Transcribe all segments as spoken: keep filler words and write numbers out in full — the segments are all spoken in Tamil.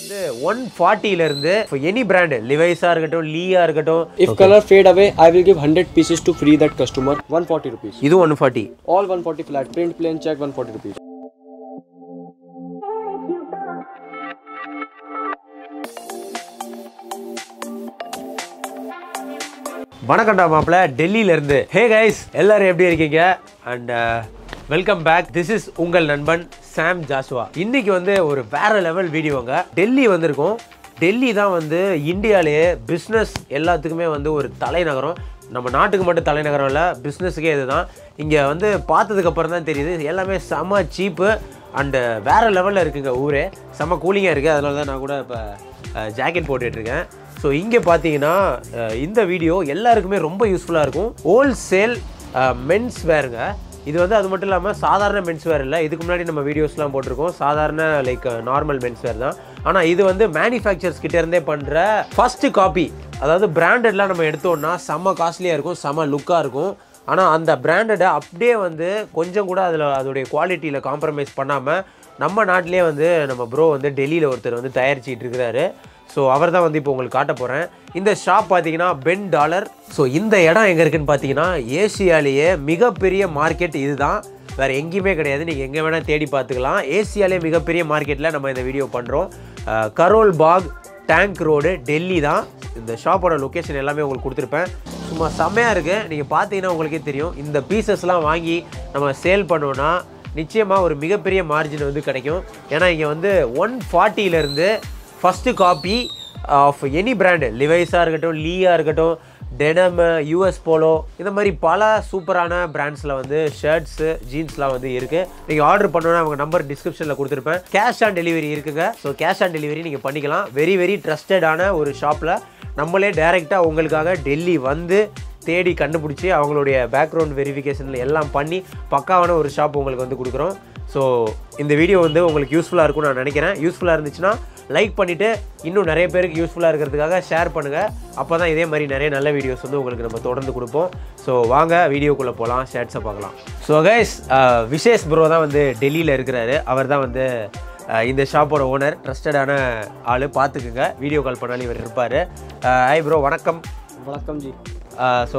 வந்து one forty ல இருந்து for any brand Levi's ஆ இருக்கட்டும் Lee ஆ இருக்கட்டும் if okay. color fade away I will give one hundred pieces to free that customer one forty rupees இது one forty all one forty flat print plain check one forty rupees வணக்கம்டா மாப்ள டெல்லியில இருந்து ஹே கைஸ் எல்லாரும் எப்படி இருக்கீங்க and welcome back this is உங்கள் நண்பன் சாம் ஜாஸ்வா இன்னைக்கு வந்து ஒரு வேற லெவல் வீடியோங்க டெல்லி வந்திருக்கோம் டெல்லி தான் வந்து இந்தியாவிலேயே பிஸ்னஸ் எல்லாத்துக்குமே வந்து ஒரு தலைநகரம் நம்ம நாட்டுக்கு மட்டும் தலைநகரம் இல்லை பிஸ்னஸுக்கே இதுதான் இங்கே வந்து பார்த்ததுக்கப்புறம் தான் தெரியுது எல்லாமே செம்ம சீப்பு அண்டு வேறு லெவலில் இருக்குங்க ஊரே செம்ம கூலிங்காக இருக்குது அதனால தான் நான் கூட இப்போ ஜாக்கெட் போட்டுட்ருக்கேன் ஸோ இங்கே பார்த்தீங்கன்னா இந்த வீடியோ எல்லாருக்குமே ரொம்ப யூஸ்ஃபுல்லாக இருக்கும் ஹோல்சேல் மென்ஸ் வேருங்க இது வந்து அது மட்டும் இல்லாமல் சாதாரண மென்ஸ் வேர் இல்லை இதுக்கு முன்னாடி நம்ம வீடியோஸ்லாம் போட்டிருக்கோம் சாதாரண லைக் நார்மல் மென்ஸ் வேர் தான் ஆனால் இது வந்து மேனுஃபேக்சர்ஸ் கிட்டேருந்தே பண்ணுற ஃபஸ்ட்டு காப்பி அதாவது பிராண்டட்லாம் நம்ம எடுத்தோம்னா செம்ம காஸ்ட்லியாக இருக்கும் செம்ம லுக்காக இருக்கும் ஆனால் அந்த பிராண்டடை அப்படியே வந்து கொஞ்சம் கூட அதில் அதோடைய குவாலிட்டியில் காம்ப்ரமைஸ் பண்ணாமல் நம்ம நாட்டிலே வந்து நம்ம ப்ரோ வந்து டெல்லியில் ஒருத்தர் வந்து தயாரிச்சிட்டு இருக்கிறாரு ஸோ அவர் தான் வந்து இப்போ உங்களுக்கு காட்ட போகிறேன் இந்த ஷாப் பார்த்தீங்கன்னா பென் டாலர் ஸோ இந்த இடம் எங்கே இருக்குதுன்னு பார்த்தீங்கன்னா ஏசியாலேயே மிகப்பெரிய மார்க்கெட் இதுதான் வேறு எங்கேயுமே கிடையாது நீங்கள் எங்கே வேணால் தேடி பார்த்துக்கலாம் ஏசியாலே மிகப்பெரிய மார்க்கெட்டில் நம்ம இந்த வீடியோ பண்ணுறோம் கரோல் பாக் டேங்க் ரோடு டெல்லி தான் இந்த ஷாப்போட லொக்கேஷன் எல்லாமே உங்களுக்கு கொடுத்துருப்பேன் சும்மா செம்மையாக இருக்குது நீங்கள் பார்த்தீங்கன்னா உங்களுக்கே தெரியும் இந்த பீசஸ்லாம் வாங்கி நம்ம சேல் பண்ணோன்னா நிச்சயமாக ஒரு மிகப்பெரிய மார்ஜின் வந்து கிடைக்கும் ஏன்னா இங்கே வந்து ஒன் ஃபார்ட்டியிலேருந்து first copy of any brand லிவைஸாக இருக்கட்டும் லீயாக இருக்கட்டும் டெனம் யூஎஸ் போலோ இந்த மாதிரி பல சூப்பரான பிராண்ட்ஸில் வந்து ஷர்ட்ஸு ஜீன்ஸ்லாம் வந்து இருக்குது நீங்கள் ஆர்டர் பண்ணோன்னா அவங்க நம்பர் டிஸ்கிரிப்ஷனில் கொடுத்துருப்பேன் கேஷ் ஆன் டெலிவரி இருக்குங்க ஸோ கேஷ் ஆன் டெலிவரி நீங்கள் பண்ணிக்கலாம் வெரி வெரி ட்ரஸ்டடான ஒரு ஷாப்பில் நம்மளே டைரெக்டாக உங்களுக்காக டெல்லி வந்து தேடி கண்டுபிடிச்சி அவங்களுடைய பேக்ரவுண்ட் வெரிஃபிகேஷனில் எல்லாம் பண்ணி பக்காவான ஒரு ஷாப் உங்களுக்கு வந்து கொடுக்குறோம் ஸோ இந்த வீடியோ வந்து உங்களுக்கு யூஸ்ஃபுல்லாக இருக்கும்னு நான் நினைக்கிறேன் யூஸ்ஃபுல்லாக இருந்துச்சுன்னா லைக் பண்ணிவிட்டு இன்னும் நிறைய பேருக்கு யூஸ்ஃபுல்லாக இருக்கிறதுக்காக ஷேர் பண்ணுங்கள் அப்போ தான் இதே மாதிரி நிறைய நல்ல வீடியோஸ் வந்து உங்களுக்கு நம்ம தொடர்ந்து கொடுப்போம் ஸோ வாங்க வீடியோக்குள்ளே போகலாம் ஷேர்ட்ஸை பார்க்கலாம் ஸோ கைஸ் விசேஷ் ப்ரோ தான் வந்து டெல்லியில் இருக்கிறாரு அவர் தான் வந்து இந்த ஷாப்போட ஓனர் ட்ரஸ்டடான ஆள் பார்த்துக்குங்க வீடியோ கால் பண்ணாலும் இவர் இருப்பார் ஹாய் ப்ரோ வணக்கம் வணக்கம் ji so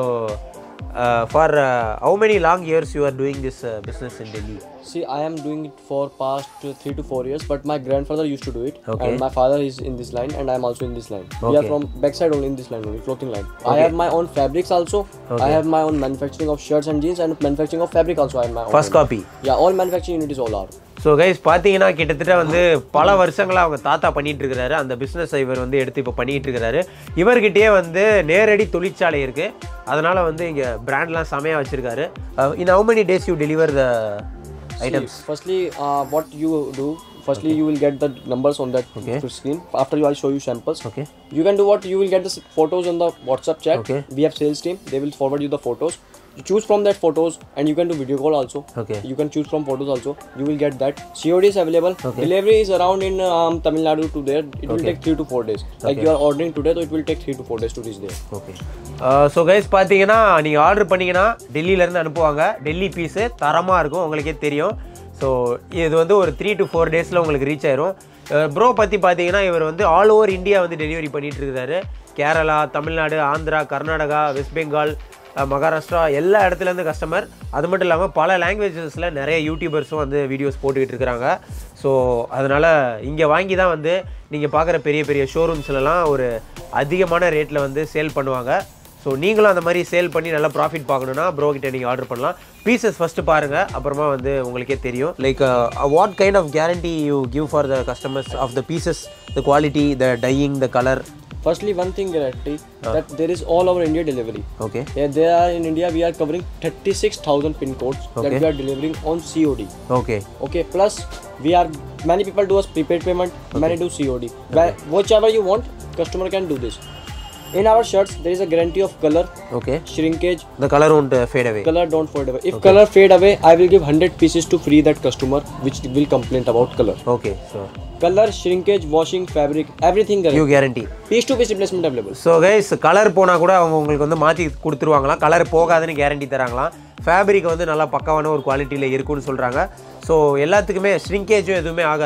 Uh, for uh, how many long years you are doing this uh, business in Delhi? See, I am doing it for past uh, three to four years, but my grandfather used to do it, okay. and my father is in this line, and I am also in this line. Okay. We are from backside only in this line only, clothing line. Okay. I have my own fabrics also. Okay. I have my own manufacturing of shirts and jeans, and manufacturing of fabric also. I have my own. First copy. Yeah, all manufacturing unit is all our. So guys பார்த்தீங்கன்னா கிட்டத்தட்ட வந்து பல வருஷங்களாக அவங்க தாத்தா பண்ணிகிட்டு இருக்கிறாரு அந்த பிஸ்னஸ் இவர் வந்து எடுத்து இப்போ பண்ணிகிட்டு இருக்கிறாரு இவர்கிட்டயே வந்து நேரடி தொழிற்சாலை இருக்குது அதனால் வந்து இங்கே பிராண்ட்லாம் செமையாக வச்சுருக்காரு in how many days you deliver the items firstly what you do firstly okay. you will get the numbers on that okay. screen after you I'll show you samples okay you can do what you will get the photos on the WhatsApp chat okay. we have sales team they will forward you the photos you choose from that photos and you can do video call also okay you can choose from photos also you will get that C O D is available okay. delivery is around in um, Tamil Nadu to there it okay. will take three to four days like okay. you are ordering today so it will take three to four days to reach there okay uh, so guys பார்த்தீங்கன்னா நீங்கள் ஆர்டர் பண்ணீங்கன்னா டெல்லியிலேருந்து அனுப்புவாங்க டெல்லி பீஸு தரமாக இருக்கும் உங்களுக்கே தெரியும் ஸோ இது வந்து ஒரு த்ரீ டு ஃபோர் டேஸில் உங்களுக்கு ரீச் ஆயிரும் ப்ரோ பற்றி பார்த்தீங்கன்னா இவர் வந்து ஆல் ஓவர் இந்தியா வந்து டெலிவரி பண்ணிகிட்டு இருக்கிறாரு கேரளா தமிழ்நாடு ஆந்திரா கர்நாடகா வெஸ்ட் பெங்கால் மகாராஷ்டிரா எல்லா இடத்துலேருந்து கஸ்டமர் அது மட்டும் இல்லாமல் பல லாங்குவேஜஸில் நிறைய யூடியூபர்ஸும் வந்து வீடியோஸ் போட்டுக்கிட்டு இருக்கிறாங்க ஸோ அதனால் இங்கே வாங்கி தான் வந்து நீங்கள் பார்க்குற பெரிய பெரிய ஷோரூம்ஸ்லலாம் ஒரு அதிகமான ரேட்டில் வந்து சேல் பண்ணுவாங்க ஸோ நீங்களும் அந்த மாதிரி சேல் பண்ணி நல்லா ப்ராஃபிட் பார்க்கணுன்னா ப்ரோ கிட்ட நீங்கள் ஆர்டர் பண்ணலாம் பீசஸ் ஃபஸ்ட்டு பாருங்கள் அப்புறமா வந்து உங்களுக்கே தெரியும் like what kind of guarantee you give for the customers of the pieces the quality the dyeing the colour firstly one thing guarantee uh. that there is all over India delivery okay yeah, there are in India we are covering thirty-six thousand pin codes okay. that we are delivering on C O D okay okay plus we are many people do us prepaid payment okay. many do C O D okay. whichever you want customer can do this in our shirts there is a guarantee of color okay shrinkage the color won't uh, fade away color don't fade away if okay. color fade away I will give one hundred pieces to free that customer which will complain about color okay so color shrinkage washing fabric everything guarantee you guarantee piece to piece replacement available so guys colour போனா கூட அவங்க உங்களுக்கு வந்து மாத்தி கொடுத்துருவாங்களாம் கலர் போகாதுன்னு கேரண்டி தராங்களாம் ஃபேப்ரிக் வந்து நல்லா பக்காவான ஒரு குவாலிட்டியில் இருக்குன்னு சொல்கிறாங்க ஸோ எல்லாத்துக்குமே ஷ்ரிங்கேஜும் எதுவுமே ஆகாது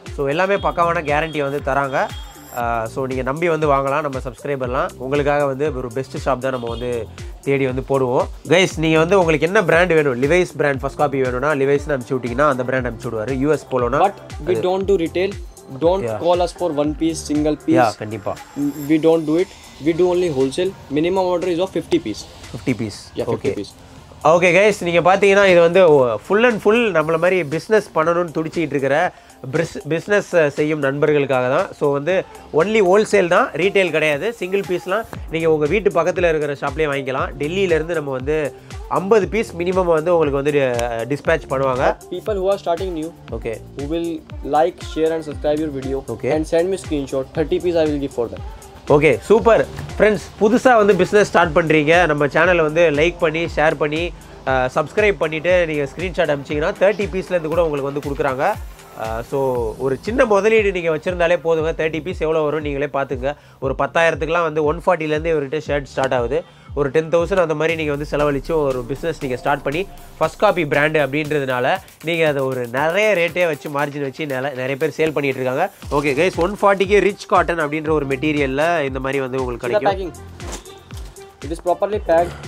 ஸோ எல்லாமே பக்காவான கேரண்டி வந்து தராங்க. ஸோ நீங்கள் நம்பி வந்து வாங்கலாம். நம்ம சப்ஸ்கிரைபர்லாம் உங்களுக்காக வந்து ஒரு பெஸ்ட் ஷாப் தான் நம்ம வந்து தேடி வந்து போடுவோம். கைஸ் நீங்கள் வந்து உங்களுக்கு என்ன பிராண்ட் வேணும், லிவைஸ் பிராண்ட் ஃபர்ஸ்ட் காப்பி வேணும்னா லிவைஸ்னு அனுப்பிச்சு விட்டிங்கன்னா அந்த பிராண்ட் அனுப்பிச்சு விடுவார். யூஎஸ் போலோனா but we don't do retail. Don't yeah. call us for one piece, single piece. Yeah, kandipa. We don't do it. We do only wholesale. Minimum order is of fifty piece. fifty piece. Yeah, fifty okay. piece. Okay guys, நீங்கள் பார்த்தீங்கன்னா இது வந்து ஃபுல் அண்ட் ஃபுல் நம்மள மாதிரி பிஸ்னஸ் பண்ணணும்னு துடிச்சிக்கிட்டு இருக்கிற பிஸ் பிஸ்னஸ் செய்யும் நண்பர்களுக்காக தான். ஸோ வந்து ஒன்லி ஹோல்சேல் தான், ரீட்டைல் கிடையாது. சிங்கிள் பீஸ்லாம் நீங்கள் உங்கள் வீட்டு பக்கத்தில் இருக்கிற ஷாப்லேயே வாங்கிக்கலாம். டெல்லியிலேருந்து நம்ம வந்து ஐம்பது பீஸ் மினிமம் வந்து உங்களுக்கு வந்து டிஸ்பேச் பண்ணுவாங்க. People who are starting new, okay, who will like, share and subscribe your video, okay, and send me screenshot. thirty piece I will give for them. Okay super friends. புதுசாக வந்து பிஸ்னஸ் ஸ்டார்ட் பண்ணுறீங்க, நம்ம சேனலை வந்து லைக் பண்ணி ஷேர் பண்ணி சப்ஸ்கிரைப் பண்ணிவிட்டு நீங்கள் ஸ்க்ரீன்ஷாட் அனுப்பிச்சிங்கன்னா தேர்ட்டி பீஸ்லேருந்து கூட உங்களுக்கு வந்து கொடுக்குறாங்க. ஸோ ஒரு சின்ன முதலீடு நீங்கள் வச்சுருந்தாலே போதுங்க. தேர்ட்டி பீஸ் எவ்வளோ வரும் நீங்களே பார்த்துங்க. ஒரு பத்தாயிரத்துக்குலாம் வந்து ஒன் ஃபார்ட்டிலேருந்து இவர்கிட்ட ஷர்ட் ஸ்டார்ட் ஆகுது. ஒரு டென் தௌசண்ட் அந்த மாதிரி நீங்கள் வந்து செலவழித்து ஒரு பிஸ்னஸ் நீங்கள் ஸ்டார்ட் பண்ணி ஃபர்ஸ்ட் காப்பி பிராண்டு அப்படின்றதுனால நீங்கள் அதை ஒரு நிறைய ரேட்டே வச்சு மார்ஜின் வச்சு நில நிறைய பேர் சேல் பண்ணிகிட்டு இருக்காங்க. ஓகே கைஸ், ஒன் ஃபார்ட்டிக்கு ரிச் காட்டன் அப்படின்ற ஒரு மெட்டீரியலில் இந்த மாதிரி வந்து உங்களுக்கு கிடைக்கும். It is properly packed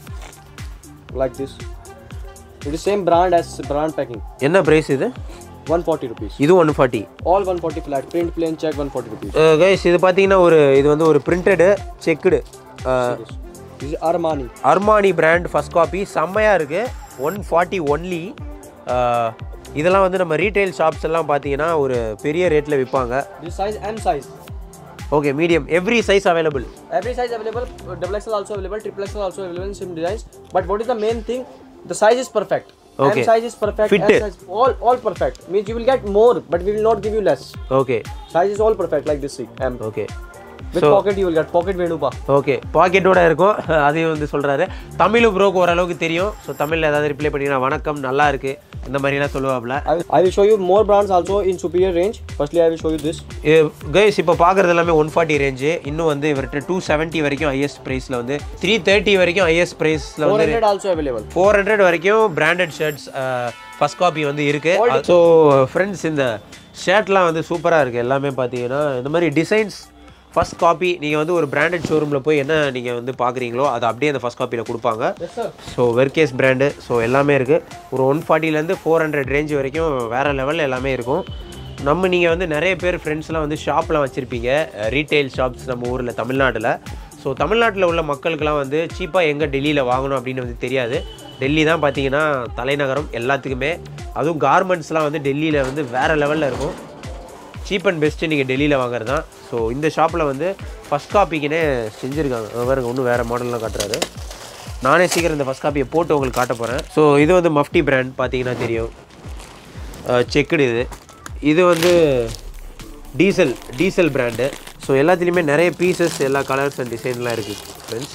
like this. It is same brand as brand packing. என்ன பிரைஸ் இது? one forty rupees. இது one forty. All one forty flat. Print plain check one forty rupees. Guys இது பார்த்தீங்கன்னா ஒரு இது வந்து ஒரு printed checked This is Armani. Armani brand first copy செம்மையாக இருக்குது. One forty only. இதெல்லாம் வந்து நம்ம ரீட்டைல் ஷாப்ஸ் எல்லாம் பார்த்தீங்கன்னா ஒரு பெரிய ரேட்டில் விற்பாங்க. This size M size. Okay, medium. Every size available. Every size available. Double X L also available. Triple X L also available in same designs. But what is the main thing? The size is perfect. Okay. M size is perfect. Fit. S size, all all perfect. Means you will get more, but we will not give you less. Okay. Size is all perfect like this. See, M. Okay. With so, pocket you will get pocket Venupa. Okay, பாக்கெட்டோட இருக்கும். அதையும் வந்து சொல்கிறாரு. தமிழ் ப்ரோக்கு ஓரளவுக்கு தெரியும். ஸோ தமிழில் ஏதாவது ரிப்ளை பண்ணிங்கன்னா வணக்கம் நல்லா இருக்குது இந்த மாதிரிலாம் சொல்லுவாப்ல. I will show you more brands also in superior range. Firstly I will show you this. Guys இப்போ பார்க்குறது எல்லாமே ஒன் ஃபார்ட்டி ரேஞ்சு. இன்னும் வந்து இவர்கிட்ட டூ செவன்ட்டி வரைக்கும் ஹையஸ்ட் ப்ரைஸில் வந்து த்ரீ தேர்ட்டி வரைக்கும் ஹையஸ்ட் ப்ரைஸில் வந்து four hundred also available. Four hundred வரைக்கும் பிராண்டட் ஷர்ட்ஸ் ஃபர்ஸ்ட் காப்பி வந்து இருக்குது. ஸோ ஃப்ரெண்ட்ஸ் இந்த ஷர்ட்லாம் வந்து சூப்பராக இருக்குது. எல்லாமே பார்த்தீங்கன்னா இந்த மாதிரி டிசைன்ஸ் ஃபர்ஸ்ட் காப்பி நீங்கள் வந்து ஒரு பிராண்டட் ஷோரூமில் போய் என்ன நீங்கள் வந்து பார்க்குறீங்களோ அதை அப்படியே அந்த ஃபர்ஸ்ட் காப்பியில் கொடுப்பாங்க. So வெர்கேஸ் brand. ஸோ எல்லாமே இருக்குது. ஒரு ஒன் ஃபார்ட்டிலேருந்து ஃபோர் ஹண்ட்ரட் ரேஞ்ச் வரைக்கும் வேறு லெவலில் எல்லாமே இருக்கும். நம்ம நீங்கள் வந்து நிறைய பேர் ஃப்ரெண்ட்ஸ்லாம் வந்து ஷாப்லாம் வச்சுருப்பீங்க, ரீட்டைல் ஷாப்ஸ் நம்ம ஊரில் தமிழ்நாட்டில். ஸோ தமிழ்நாட்டில் உள்ள மக்களுக்கெல்லாம் வந்து சீப்பாக எங்கே டெல்லியில் வாங்கணும் அப்படின்னு வந்து தெரியாது. டெல்லி தான் பார்த்தீங்கன்னா தலைநகரம் எல்லாத்துக்குமே. அதுவும் கார்மெண்ட்ஸ்லாம் வந்து டெல்லியில் வந்து வேறு லெவலில் இருக்கும். சீப் அண்ட் பெஸ்ட்டு நீங்கள் டெல்லியில் வாங்குறது தான். ஸோ இந்த ஷாப்பில் வந்து ஃபஸ்ட் காப்பிக்குன்னே செஞ்சுருக்காங்க. வேறுங்க இன்னும் வேறு மாடல்லாம் காட்டுறாரு. நானே சீக்கிரம் இந்த ஃபஸ்ட் காப்பியை போட்டு உங்களுக்கு காட்ட போகிறேன். ஸோ இது வந்து மஃப்டி பிராண்ட் பார்த்தீங்கன்னா தெரியும், செக்குடு. இது இது வந்து டீசல் டீசல் பிராண்டு. ஸோ எல்லாத்துலேயுமே நிறைய பீசஸ், எல்லா கலர்ஸ் அண்ட் டிசைன்லாம் இருக்குது ஃப்ரெண்ட்ஸ்.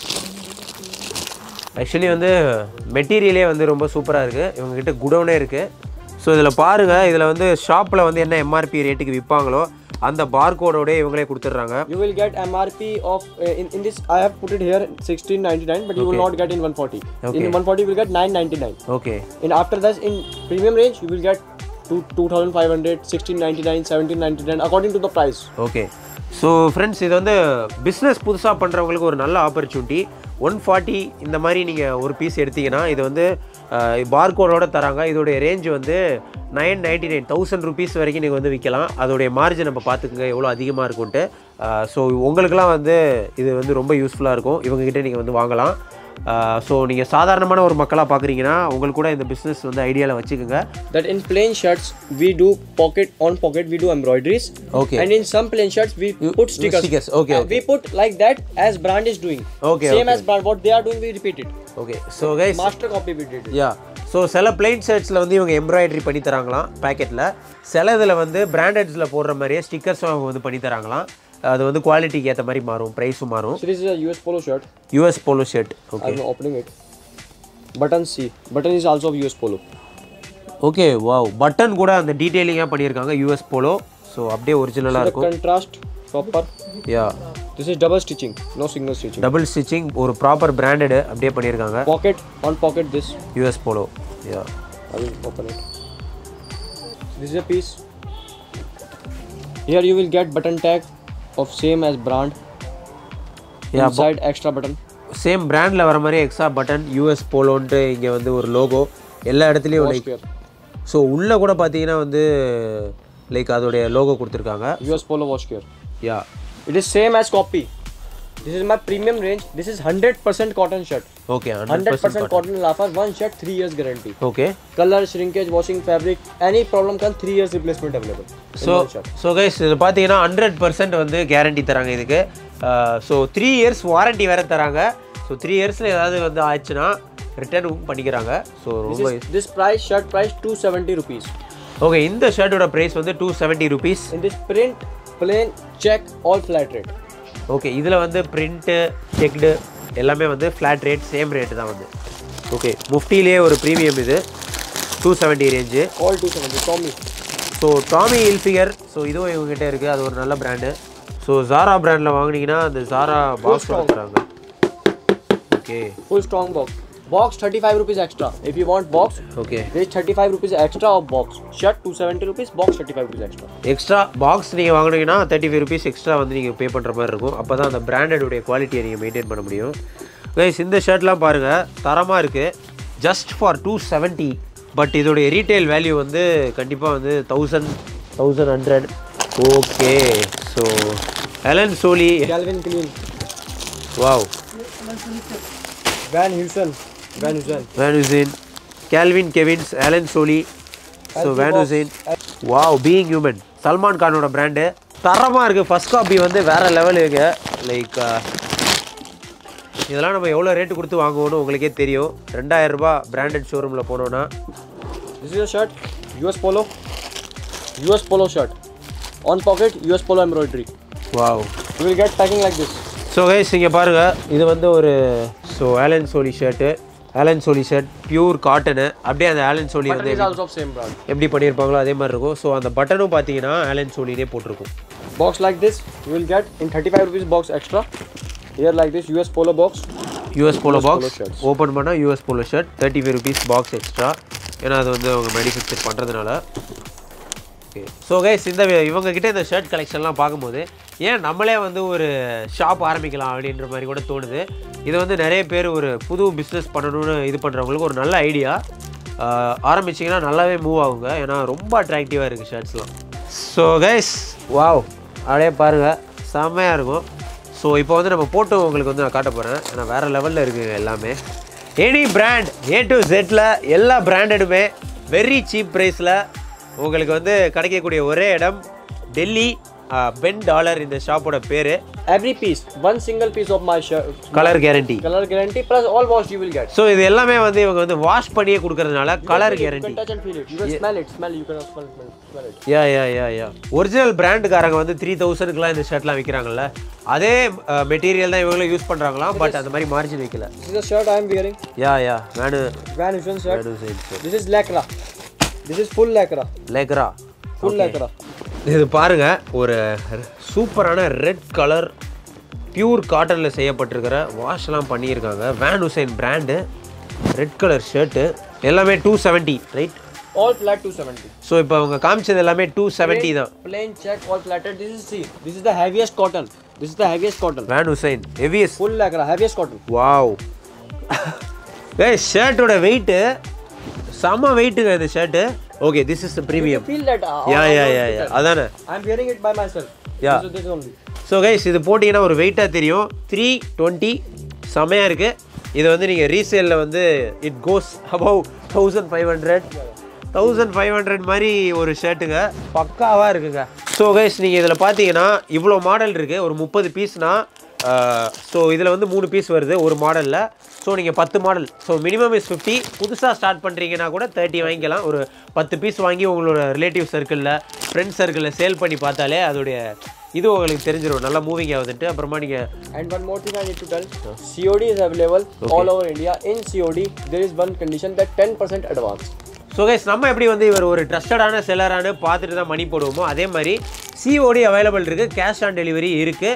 ஆக்சுவலி வந்து மெட்டீரியலே வந்து ரொம்ப சூப்பராக இருக்குது. இவங்ககிட்ட குடோனே இருக்குது. ஸோ இதில் பாருங்கள், இதில் வந்து ஷாப்பில் வந்து என்ன எம்ஆர்பி ரேட்டுக்கு விற்பாங்களோ அந்த பார்கோடோட இவங்களே கொடுத்துட்றாங்க. You will get M R P of uh, in, in this I have put it here sixteen ninety-nine, but you okay. will not get in one forty. Okay. In one forty you will get nine ninety-nine. Okay. And after that in premium range you will get two thousand five hundred, sixteen ninety-nine, seventeen ninety-nine according to the price. Okay. So friends இது வந்து பிஸ்னஸ் புதுசாக பண்ணுறவங்களுக்கு ஒரு நல்ல ஆப்பர்ச்சுனிட்டி. ஒன் ஃபார்ட்டி இந்த மாதிரி நீங்கள் ஒரு பீஸ் எடுத்தீங்கன்னா இது வந்து பார்கோடோட தராங்க. இதோடைய ரேஞ்சு வந்து nine ninety nine thousand rupees வரைக்கும் நீங்கள் வந்து விற்கலாம். அதோடைய மார்ஜின் நம்ம பார்த்துக்குங்க எவ்வளோ அதிகமாக இருக்கும்ன்ட்டு. ஸோ உங்களுக்குலாம் வந்து இது வந்து ரொம்ப யூஸ்ஃபுல்லாக இருக்கும். இவங்ககிட்ட நீங்கள் வந்து வாங்கலாம். ஸோ நீங்கள் சாதாரணமான ஒரு மக்களாக பார்க்குறீங்கன்னா உங்களுக்கு கூட இந்த பிஸ்னஸ் வந்து ஐடியாவில் வச்சுக்கோங்க. That in plain shirts we do pocket on pocket we do embroideries. Okay. And in some plain shirts we you, put stickers. stickers. Okay, okay. We put like that as brand is doing. Okay. Same okay. as brand what they are doing we repeat it. Okay. So guys, master copy we did it. Yeah. So சில பிளைன் ஷர்ட்ஸில் வந்து இவங்க எம்ப்ராய்டரி பண்ணி தராங்களாம் பேக்கெட்டில். சில இதில் வந்து பிராண்டட்ஸில் போடுற மாதிரியே ஸ்டிக்கர்ஸும் அவங்க வந்து பண்ணி தராங்களாம். அது வந்து குவாலிட்டிக்கு ஏற்ற மாதிரி மாறும், ப்ரைஸும் மாறும். So this is a U S polo shirt. U S polo shirt. Okay. I'm opening it. Button C. Button is also of U S polo. Okay, wow. Button கூட அந்த டீடைலிங்கா பண்ணிருக்காங்க U S polo. So அப்படியே ஒரிஜினலா இருக்கும். Contrast proper. Yeah. This is double stitching, no single stitching. Double stitching ஒரு ப்ராப்பர் பிராண்டட் அப்படியே பண்ணிருக்காங்க. Pocket on pocket this U S polo. Yeah. I will open it. This is a piece. Here you will get button tag of same as brand. Yeah, Inside extra button. Same பிராண்டில் வர மாதிரி எக்ஸ்ட்ரா பட்டன் யூஎஸ் போலோன்ட்டு இங்கே வந்து ஒரு லோகோ எல்லா இடத்துலையும் லைக் ஸோ உள்ளே கூட பார்த்தீங்கன்னா வந்து லைக் அதோடைய லோகோ கொடுத்துருக்காங்க. U S Polo wash care. Yeah. It is same as copy. This is my premium range. This is one hundred percent cotton shirt. Okay, one hundred percent cotton lafar, one shirt, three years guarantee. Okay. Color, shrinkage, washing, fabric, any problem can three years replacement available. So, so guys, இது பார்த்தீங்கன்னா ஹண்ட்ரட் பர்சன்ட் வந்து கேரண்டி தராங்க இதுக்கு. ஸோ த்ரீ இயர்ஸ் வாரண்டி வேறு தராங்க. ஸோ த்ரீ இயர்ஸில் ஏதாவது வந்து ஆச்சுன்னா ரிட்டர்ன் பண்ணிக்கிறாங்க. ஸோ ரொம்ப this price shirt price two seventy rupees. Okay, இந்த ஷர்ட்டோட ப்ரைஸ் வந்து two seventy rupees. In this print, plain, check, all flat rate. Okay, இதில் வந்து பிரிண்ட்டு செக்டு எல்லாமே வந்து ஃப்ளாட் ரேட் சேம் ரேட்டு தான் வந்து. ஓகே, முஃப்டிலே ஒரு ப்ரீமியம் இது two seventy range. All two seventy, Tommy. So Tommy Hilfiger, so இதுவும் இவங்ககிட்ட இருக்குது, அது ஒரு நல்ல பிராண்டு. ஸோ ஜாரா பிராண்டில் வாங்கினீங்கன்னா அந்த ஜாரா பாக்ஸ் கொடுக்குறாங்க. Okay, full strong box. Box thirty-five rupees extra. If you want box, okay, there is thirty-five rupees extra of box. Shirt two seventy rupees, box thirty-five rupees extra. Extra box நீங்கள் வாங்கினீங்கன்னா தேர்ட்டி ஃபைவ் ருபீஸ் எக்ஸ்ட்ரா வந்து நீங்கள் பே பண்ணுற மாதிரி இருக்கும். அப்போ தான் அந்த பிராண்டடுடைய குவாலிட்டியை நீங்கள் மெயின்டைன் பண்ண முடியும். கைஸ், இந்த ஷர்ட்லாம் பாருங்கள், தரமாக இருக்குது. Just for two seventy. But இதோடைய ரீட்டைல் வேல்யூ வந்து கண்டிப்பாக வந்து thousand thousand hundred. Okay, so Allen Solly, Calvin Klein, wow, Van Heusen, Van Heusen, Van Heusen, Calvin Kevins, Alan Soli, so Van Heusen, wow, being human, Salman கானோட பிராண்டு. தரமாக இருக்குது. ஃபஸ்ட் காப்பி வந்து வேறு லெவல் இருக்குது. லைக் இதெல்லாம் நம்ம எவ்வளோ ரேட்டு கொடுத்து வாங்குவோன்னு உங்களுக்கே தெரியும். ரெண்டாயிரம் ரூபாய் பிராண்டட் ஷோரூமில் போனோன்னா. This is a shirt, U S Polo, U S Polo shirt. On pocket, U S Polo embroidery. Wow. You will get packing like this. So guys, இங்கே பாருங்கள், இது வந்து ஒரு so Allen Solly shirt. Allen Solly shirt pure cotton. அப்படியே அந்த ஆலன் சோலி வந்து எப்படி பண்ணியிருப்பாங்களோ அதே மாதிரி இருக்கும். ஸோ அந்த பட்டனும் பார்த்தீங்கன்னா ஆலன் சோலினே போட்டிருக்கும். Box like this, you will get in thirty-five rupees box extra. Here like this, U S Polo box. U S Polo box open பண்ணால் U S Polo shirt thirty five rupees box extra. ஏன்னா அது வந்து அவங்க மேனுஃபேக்சர் பண்ணுறதுனால. ஓகே, ஸோ கைஸ், இந்த இவங்ககிட்ட இந்த ஷர்ட் கலெக்ஷன்லாம் பார்க்கும்போது ஏன் நம்மளே வந்து ஒரு ஷாப் ஆரம்பிக்கலாம் அப்படின்ற மாதிரி கூட தோணுது. இது வந்து நிறைய பேர் ஒரு புது பிஸ்னஸ் பண்ணணும்னு இது பண்ணுறவங்களுக்கு ஒரு நல்ல ஐடியா. ஆரம்பிச்சிங்கன்னா நல்லாவே மூவ் ஆகுங்க. ஏன்னா ரொம்ப அட்ராக்டிவாக இருக்குது ஷர்ட்ஸ்லாம். ஸோ கைஸ், வாவ், அப்படியே பாருங்கள், செம்மையாக இருக்கும். ஸோ இப்போ வந்து நம்ம போட்டு உங்களுக்கு வந்து நான் காட்ட போகிறேன். ஏன்னா வேறு லெவலில் இருக்குது எல்லாமே. எனி பிராண்ட் ஏ டு ஜெட்டில் எல்லா பிராண்டடுமே வெரி சீப் ப்ரைஸில் உங்களுக்கு வந்து கிடைக்கக்கூடிய ஒரே இடம் டெல்லி பென் டாலர். இந்த ஷாப்போட பேர். Every piece, one single piece of my shirt. Colour guarantee. Color guarantee plus all wash you will get. ஸோ இது எல்லாமே வந்து இவங்க வந்து வாஷ் பண்ணியே கொடுக்கறதுனால colour guarantee. You can touch and feel it. You can smell it. Smell. You can smell it. Smell it. Yeah yeah yeah yeah original பிராண்டுக்காரங்க வந்து த்ரீ தௌசண்ட்க்குலாம் இந்த ஷர்ட்லாம் விற்கிறாங்கல்ல, அதே மெட்டீரியல் தான் இவங்களும் யூஸ் பண்ணுறாங்களாம். பட் அந்த மாதிரி மார்ஜின் வைக்கல. This is a shirt I am wearing. Yeah yeah Venu Van Heusen shirt. This is lycra. This is full lycra. லேக்ரா. Full lycra. இது பாருங்க, ஒரு சூப்பரான ரெட் கலர் பியூர் காட்டனில் செய்யப்பட்டிருக்கிற வாஷ்லாம் பண்ணியிருக்காங்க. Van Heusen brand red colour shirt. எல்லாமே two seventy right? All flat two seventy. So இப்போ அவங்க காமிச்சது எல்லாமே டூ செவன்ட்டி தான். Plain check, all flatted. This is see. This is the heaviest cotton. This is the heaviest cotton. Van Heusen heaviest. Full lycra, heaviest cotton. Wow. ஏய், ஷர்ட்டோட வெயிட்டு செம்ம வெயிட்டுங்க இந்த shirt. Okay, this is the premium. Feel that? Yeah yeah yeah yeah அதானே. I am wearing it by myself. Yeah. This is this only. So guys, இது போட்டிங்கன்னா ஒரு வெயிட்டாக தெரியும். த்ரீ டுவெண்ட்டி செமையாக இருக்குது. இது வந்து நீங்கள் ரீசேலில் வந்து it goes above thousand five hundred thousand five hundred மாதிரி ஒரு ஷர்ட்டுங்க. பக்காவாக இருக்குங்க. ஸோ கைஸ், நீங்கள் இதில் பார்த்தீங்கன்னா இவ்வளோ மாடல் இருக்குது. ஒரு முப்பது பீஸ்னால் ஸோ இதில் வந்து மூணு பீஸ் வருது ஒரு மாடலில். ஸோ நீங்கள் பத்து model, so minimum is fifty. புதுசாக ஸ்டார்ட் பண்ணுறீங்கன்னா கூட தேர்ட்டி வாங்கிக்கலாம். ஒரு பத்து பீஸ் வாங்கி உங்களோட ரிலேட்டிவ் சர்க்கிளில் ஃப்ரெண்ட்ஸ் சர்க்கிளில் சேல் பண்ணி பார்த்தாலே அதோடைய இது உங்களுக்கு தெரிஞ்சிடும் நல்லா மூவிங் ஆகுதுன்ட்டு. அப்புறமா நீங்கள் and one more thing I need to tell, C O D is available all over India. In C O D there is one condition that ten percent advance. So guys, நம்ம எப்படி வந்து இவர் ஒரு ட்ரஸ்டடான செல்லரானு பார்த்துட்டு தான் மணி போடுவோமோ அதே மாதிரி சிஓடி அவைலபிள் இருக்குது, கேஷ் ஆன் டெலிவரி இருக்குது.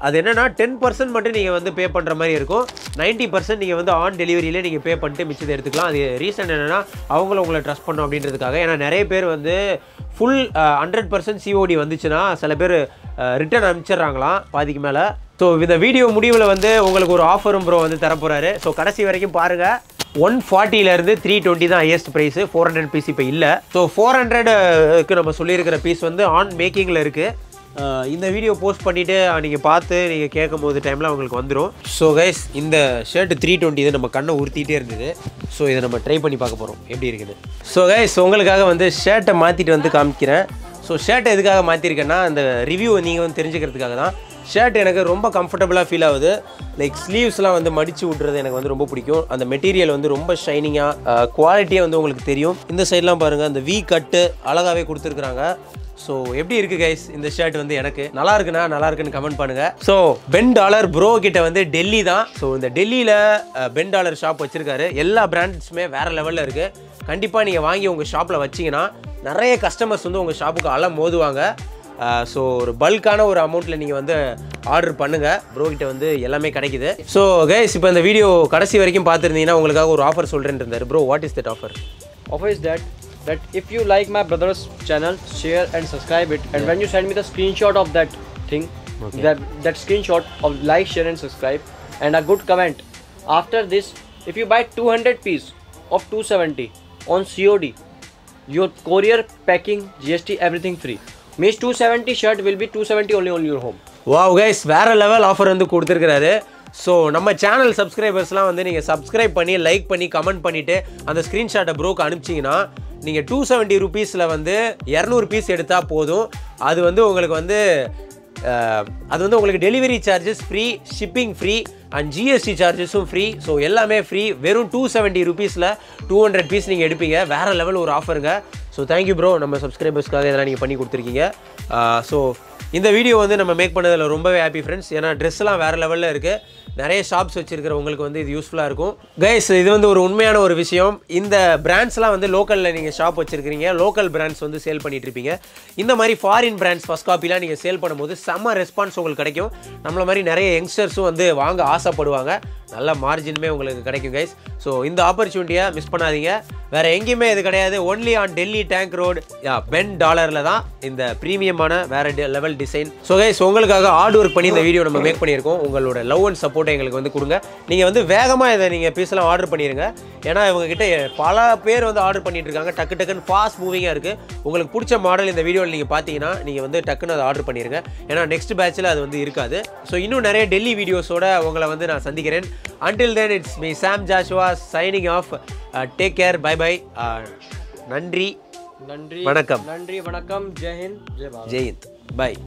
அது என்னன்னா டென் பர்சன்ட் மட்டும் நீங்கள் வந்து பே பண்ணுற மாதிரி இருக்கும். நைன்ட்டி பர்சன்ட் நீங்கள் வந்து ஆன் டெலிவரியிலே நீங்கள் பே பண்ணிட்டு மிச்சத்தை எடுத்துக்கலாம். அது ரீசன் என்னென்னா அவங்கள உங்களை ட்ரஸ்ட் பண்ணணும் அப்படின்றதுக்காக. ஏன்னா நிறைய பேர் வந்து ஃபுல் ஹண்ட்ரட் பர்சன்ட் சிஓடி வந்துச்சுன்னா சில பேர் ரிட்டர்ன் அனுப்பிச்சிடுறாங்களாம் பாதிக்கு மேலே. ஸோ இந்த வீடியோ முடிவில் வந்து உங்களுக்கு ஒரு ஆஃபரும் ப்ரோ வந்து தரப்போகிறாரு. ஸோ கடைசி வரைக்கும் பாருங்கள். ஒன் ஃபார்ட்டிலேருந்து த்ரீ டுவெண்ட்டி தான் highest price. Four hundred piece இப்போ இல்லை. ஸோ ஃபோர் ஹண்ட்ரடுக்கு நம்ம சொல்லியிருக்கிற பீஸ் வந்து ஆன் மேக்கிங்கில் இருக்குது. இந்த வீடியோ போஸ்ட் பண்ணிவிட்டு நீங்கள் பார்த்து நீங்கள் கேட்கும் போது டைமில் அவங்களுக்கு வந்துடும். ஸோ கைஸ் இந்த ஷர்ட் த்ரீ டுவெண்ட்டி இது நம்ம கண்ணை உறுத்திட்டே இருந்தது. ஸோ இதை நம்ம ட்ரை பண்ணி பார்க்க போகிறோம் எப்படி இருக்குது. ஸோ கைஸ் உங்களுக்காக வந்து ஷர்ட்டை மாற்றிட்டு வந்து காமிக்கிறேன். ஸோ ஷர்ட்டை எதுக்காக மாற்றிருக்கேன்னா அந்த ரிவ்யூ நீங்கள் வந்து தெரிஞ்சுக்கிறதுக்காக தான். ஷர்ட் எனக்கு ரொம்ப கம்ஃபர்டபுளாக ஃபீல் ஆகுது. லைக் ஸ்லீவ்ஸ்லாம் வந்து மடித்து விட்றது எனக்கு வந்து ரொம்ப பிடிக்கும். அந்த மெட்டீரியல் வந்து ரொம்ப ஷைனிங்காக குவாலிட்டியாக வந்து உங்களுக்கு தெரியும். இந்த சைட்லாம் பாருங்கள் அந்த வி கட்டு அழகாகவே கொடுத்துருக்குறாங்க. ஸோ எப்படி இருக்குது கைஸ் இந்த ஷர்ட் வந்து எனக்கு நல்லா இருக்குன்னா நல்லா இருக்குன்னு கமெண்ட் பண்ணுங்கள். ஸோ பென் டாலர் ப்ரோ கிட்ட வந்து டெல்லி தான். ஸோ இந்த டெல்லியில் பென் டாலர் ஷாப் வச்சுருக்காரு. எல்லா பிராண்ட்ஸுமே வேறு லெவலில் இருக்குது. கண்டிப்பாக நீங்கள் வாங்கி உங்கள் ஷாப்பில் வச்சிங்கன்னா நிறைய கஸ்டமர்ஸ் வந்து உங்கள் ஷாப்புக்கு அல மோதுவாங்க. ஸோ ஒரு பல்கான ஒரு அமௌண்ட்டில் நீங்கள் வந்து ஆர்டர் பண்ணுங்கள். ப்ரோ கிட்ட வந்து எல்லாமே கிடைக்குது. ஸோ கைஸ் இப்போ இந்த வீடியோ கடைசி வரைக்கும் பார்த்துருந்தீங்கன்னா உங்களுக்காக ஒரு ஆஃபர் சொல்கிறேன்னு இருந்தார். Bro what is that offer? Offer is that that if you like my brother's channel, share and subscribe it, and yeah. when you send me the screenshot of that thing, okay. that that screenshot of like, share and subscribe and a good comment, after this if you buy two hundred piece of two seventy on C O D, your courier, packing, G S T, everything free. Means two seventy shirt will be two seventy only on your home. Wow guys, வேற லெவல் ஆஃபர் வந்து கொடுத்துருக்காரு. ஸோ நம்ம சேனல் சப்ஸ்கிரைபர்ஸ்லாம் வந்து நீங்கள் சப்ஸ்கிரைப் பண்ணி லைக் பண்ணி கமெண்ட் பண்ணிவிட்டு அந்த ஸ்க்ரீன்ஷாட்டை ப்ரோக்கு அனுப்பிச்சிங்கன்னா நீங்கள் டூ செவன்ட்டி ருபீஸில் வந்து இரநூறு பீஸ் எடுத்தால் போதும். அது வந்து உங்களுக்கு வந்து அது வந்து உங்களுக்கு delivery charges free, shipping free and GST சார்ஜஸும் ஃப்ரீ. ஸோ எல்லாமே ஃப்ரீ. வெறும் டூ செவன்ட்டி ருபீஸில் டூ ஹண்ட்ரட் பீஸ் நீங்கள் எடுப்பீங்க. வேறு லெவல் ஒரு ஆஃபருங்க. ஸோ தேங்க்யூ ப்ரோ, நம்ம சப்ஸ்கிரைபர்ஸ்க்காக இதெல்லாம் நீங்கள் பண்ணி கொடுத்துருக்கீங்க. ஸோ இந்த வீடியோ வந்து நம்ம மேக் பண்ணதில் ரொம்பவே ஹாப்பி ஃப்ரெண்ட்ஸ். ஏன்னா ட்ரெஸ்லாம் வேறு லெவலில் இருக்குது. நிறைய ஷாப்ஸ் வச்சுருக்கிற உங்களுக்கு வந்து இது யூஸ்ஃபுல்லாக இருக்கும். கைஸ் இது வந்து ஒரு உண்மையான ஒரு விஷயம். இந்த பிராண்ட்ஸ்லாம் வந்து லோக்கலில் நீங்கள் ஷாப் வச்சுருக்கிறீங்க, லோக்கல் பிராண்ட்ஸ் வந்து சேல் பண்ணிட்டு இருப்பீங்க. இந்த மாதிரி ஃபாரின் பிராண்ட்ஸ் ஃபஸ்ட் காப்பிலாம் நீங்கள் சேல் பண்ணும்போது செம்ம ரெஸ்பான்ஸ் உங்களுக்கு கிடைக்கும். நம்மள மாதிரி நிறைய யங்ஸ்டர்ஸும் வந்து வாங்க ஆசைப்படுவாங்க. நல்ல மார்ஜினுமே உங்களுக்கு கிடைக்கும் கைஸ். ஸோ இந்த ஆப்பர்ச்சுனிட்டியை மிஸ் பண்ணாதீங்க. வேறு எங்கேயுமே இது கிடையாது. Only on Delhi tank road யா பென் டாலரில் தான் இந்த ப்ரீமியமான வேறு லெவல் டிசைன். ஸோ கைஸ் உங்களுக்காக ஹார்ட் ஒர்க் பண்ணி இந்த வீடியோ நம்ம மேக் பண்ணியிருக்கோம். உங்களோட லவ் அண்ட் சப்போர்ட்டை எங்களுக்கு வந்து கொடுங்க. நீங்கள் வந்து வேகமாக இதை நீங்கள் பீஸ்லாம் ஆர்டர் பண்ணிடுங்க. ஏன்னா இவங்ககிட்ட பல பேர் வந்து ஆர்டர் பண்ணிட்டு இருக்காங்க. டக்கு டக்குன்னு ஃபாஸ்ட் மூவிங்காக இருக்குது. உங்களுக்கு பிடிச்ச மாடல் இந்த வீடியோவில் நீங்கள் பார்த்தீங்கன்னா நீங்கள் வந்து டக்குன்னு அதை ஆர்டர் பண்ணிடுங்க. ஏன்னா நெக்ஸ்ட் பேட்சில் அது வந்து இருக்காது. ஸோ இன்னும் நிறைய டெல்லி வீடியோஸோட உங்களை வந்து நான் சந்திக்கிறேன். Until then, it's me, Sam Joshua, signing off. Uh, take care. Bye bye. Uh, நன்றி நன்றி வணக்கம். நன்றி வணக்கம். ஜெய் ஹிந்த், ஜெய் பாரத். ஜெய் ஹிந்த். Bye.